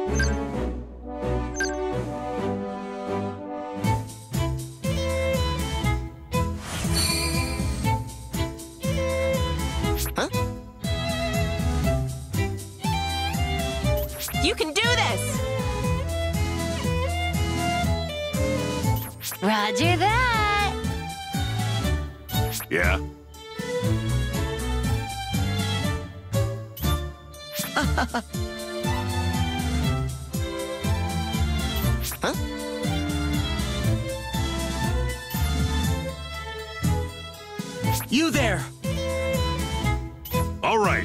Huh? You can do this! Roger that! Yeah? Huh? You there! All right.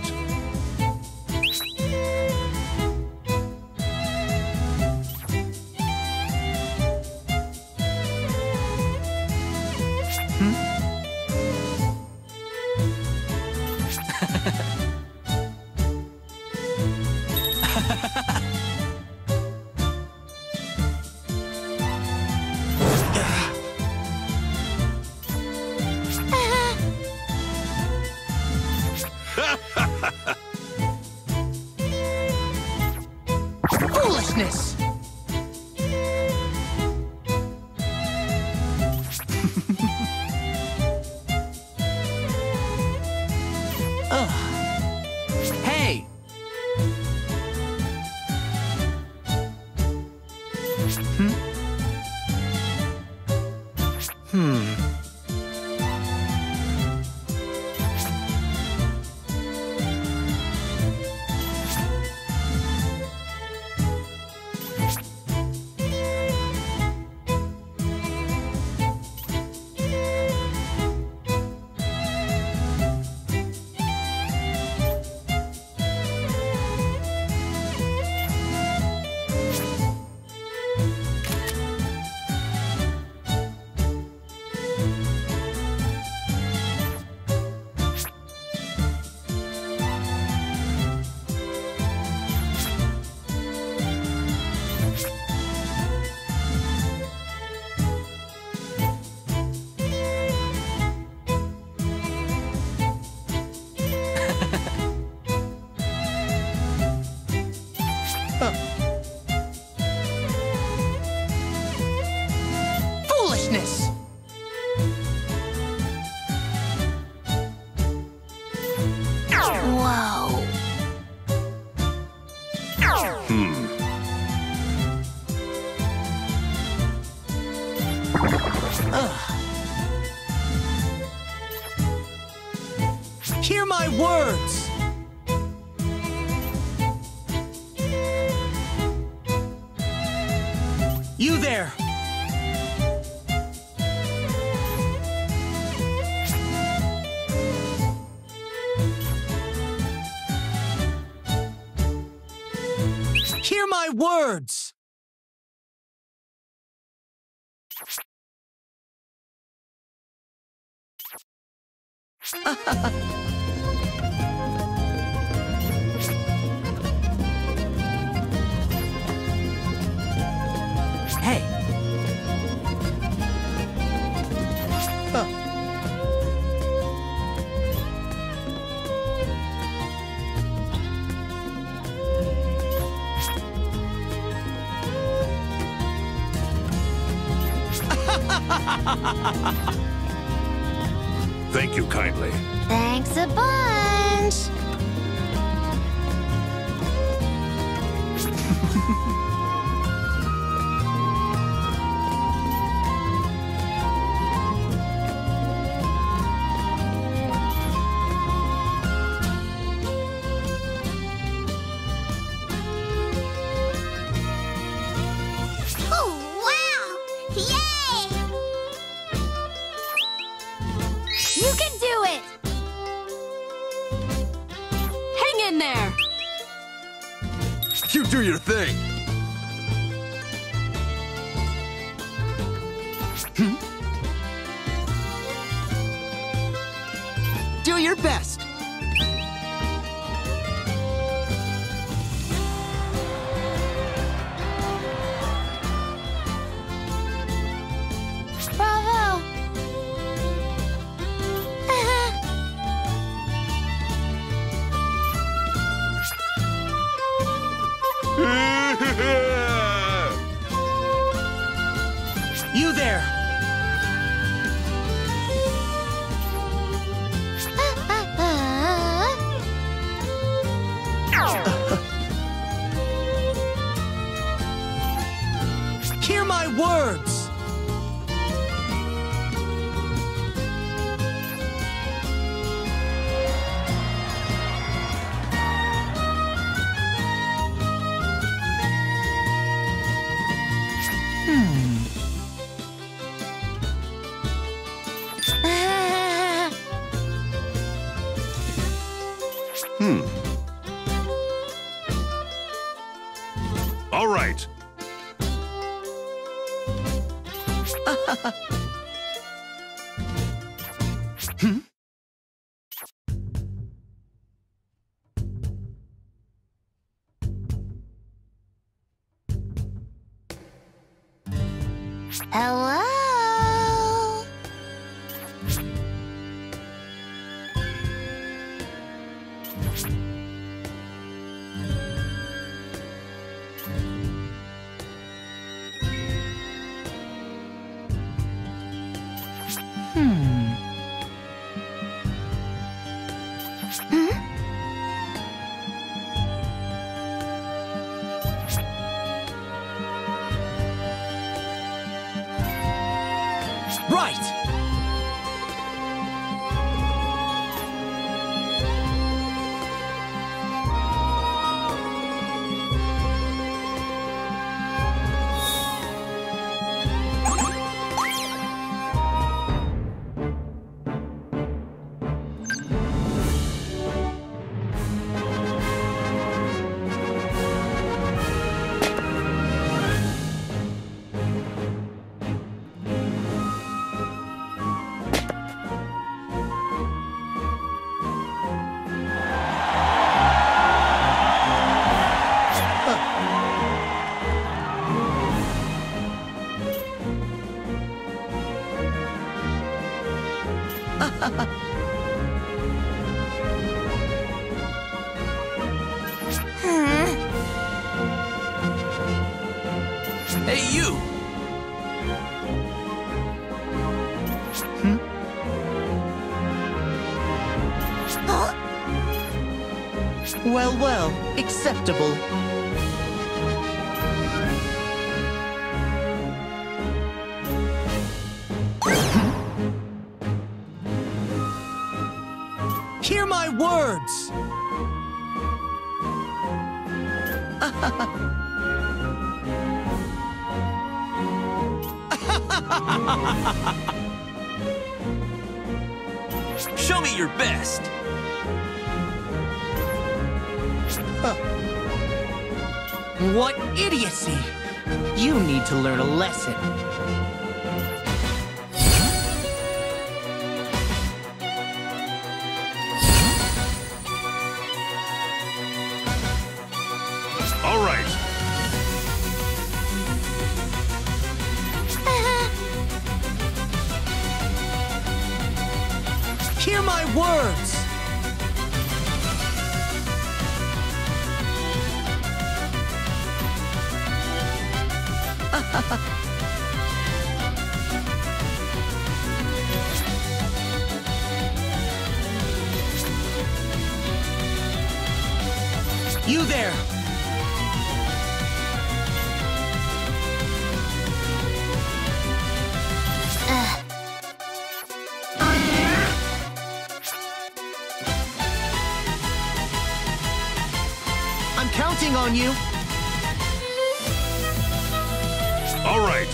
Foolishness! Hey! Foolishness! Whoa! Hear my words! You there! Hear my words! Hey! Thank you kindly. Thanks a bunch! Oh, wow! Yay! You can do it! Hang in there! You do your thing. Do your best! Bravo! You there! Hear my words! All right. Hello? Right! Hey, you! Well, well, acceptable. Hear my words! Show me your best. What idiocy! You need to learn a lesson. All right. Hear my words! You there! I'm counting on you! All right.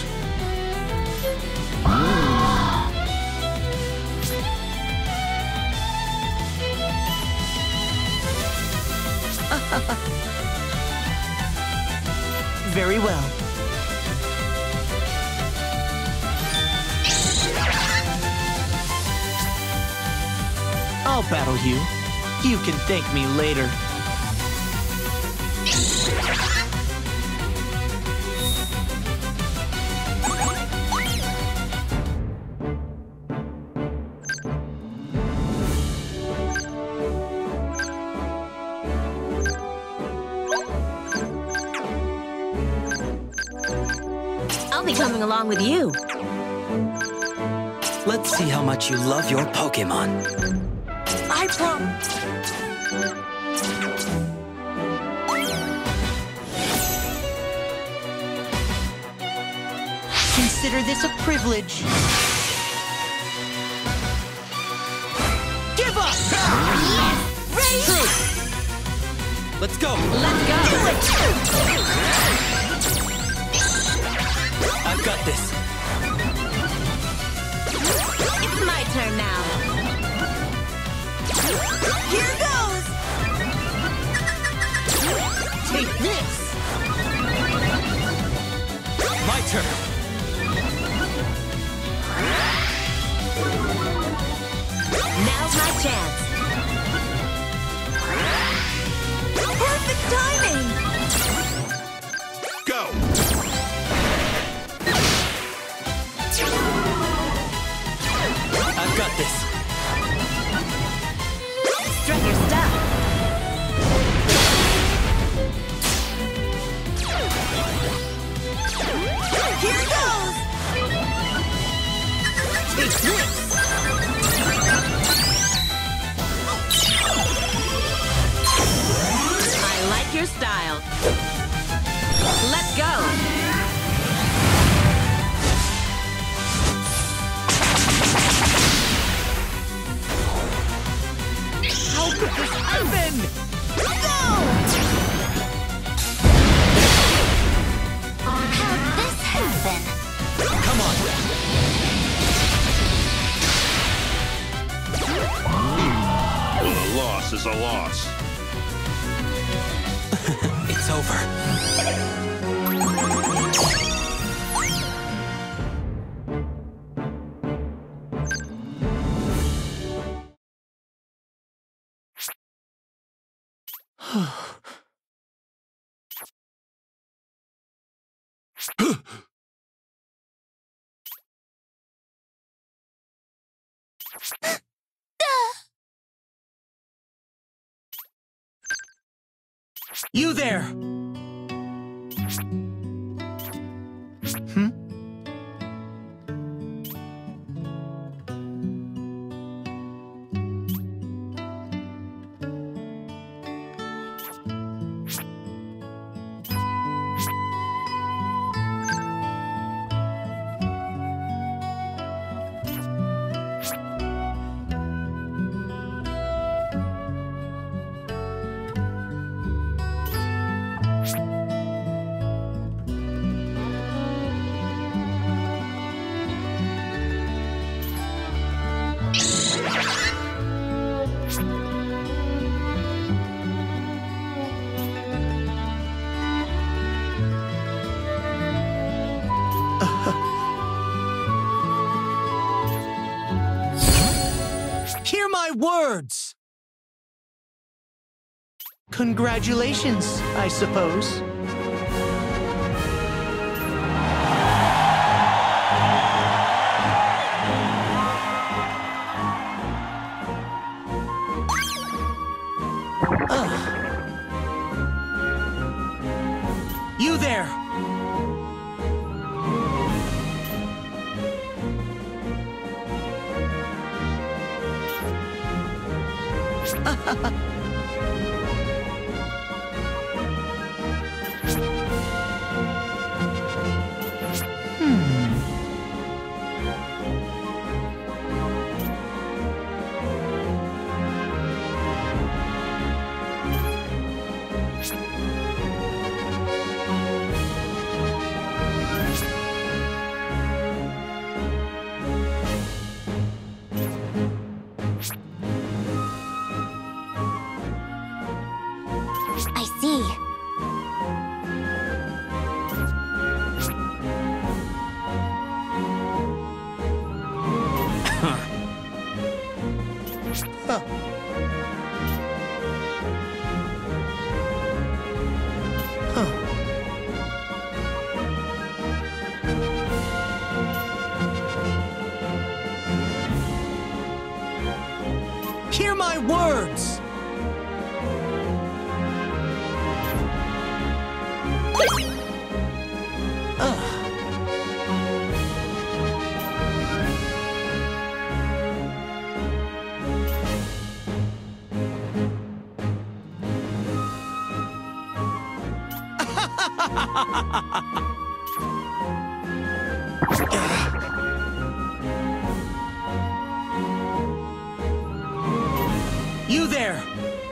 Very well. I'll battle you. You can thank me later. I'll be coming along with you. Let's see how much you love your Pokémon. I Consider this a privilege. Give up! Ready? True. Let's go. Let's go. Do it! I've got this. It's my turn now. Here goes! Take this. My turn. Now's my chance. Perfect timing! Go! I've got this. Strut your stuff. Here goes! Take this. I like your style. Let's go. How could this happen? How'd this happen? Come on. A loss is a loss. It's over. You there! Hear my words! Congratulations, I suppose. You there! I see. Hear my words! You there!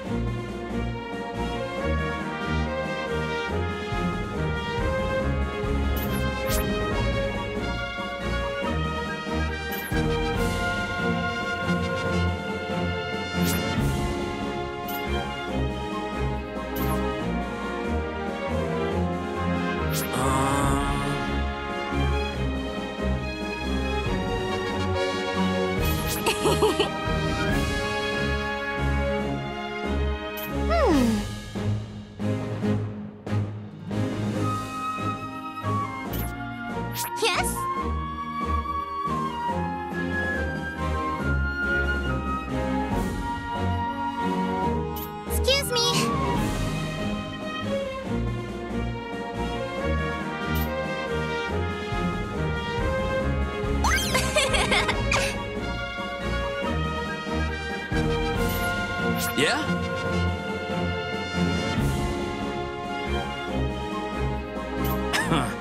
Yes? Excuse me. Yeah? Huh.